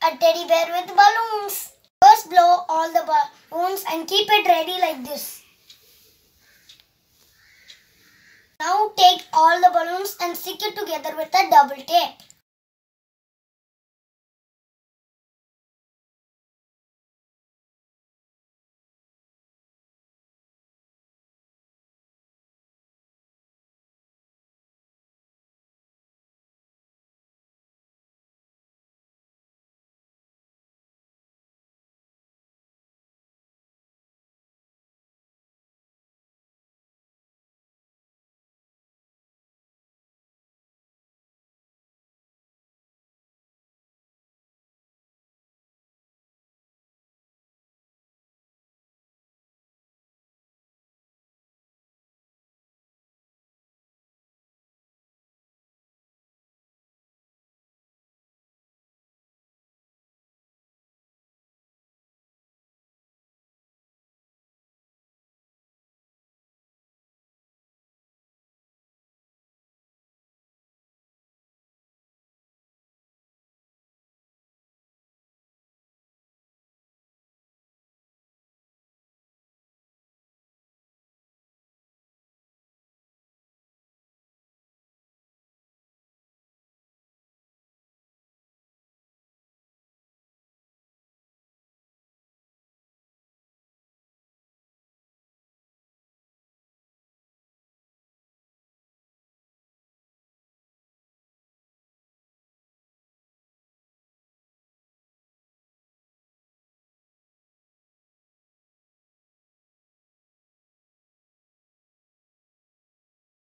a teddy bear with balloons. First blow all the balloons and keep it ready like this. Now take all the balloons and stick it together with a double tape.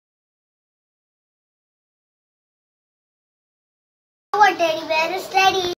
Our teddy bear is ready.